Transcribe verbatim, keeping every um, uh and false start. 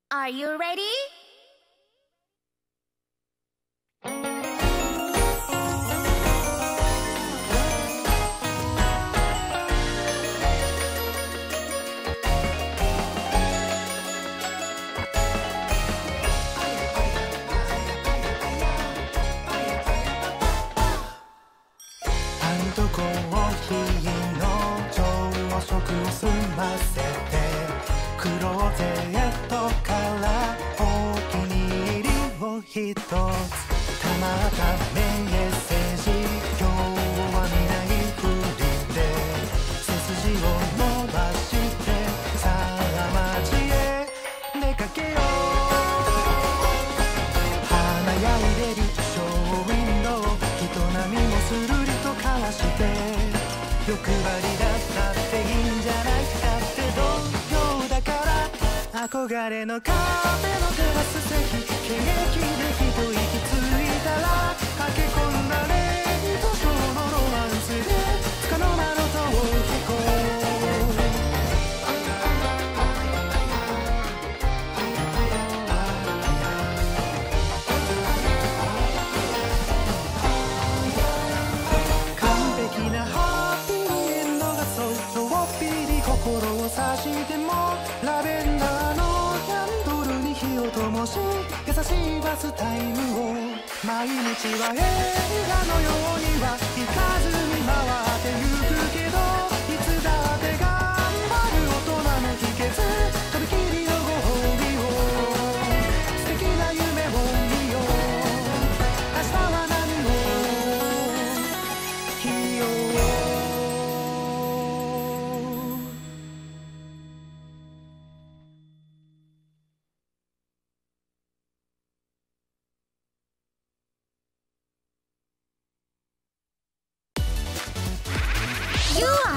Are you ready? パンとコーヒーの朝食を済ませてクローゼットからお気に入りを一つたまたメッセージ今日は見ないふりで背筋を伸ばしてさあ街へ出かけよう華やいでるショーウィンドウ人波もするりと交わして欲張りだったっていいんじゃないだって同僚だから憧れのカフェのテラス席ケーキで一息ついたら駆け込んだレイトショーのロマンスでつかの間の逃避行心を差してもラベンダーのキャンドルに火を灯し優しいバスタイムを毎日は映画のようには行かずに回ってゆくけどいつだって頑張る大人の秘訣とびきりのご褒美を素敵な夢を見よう明日は何を着よう You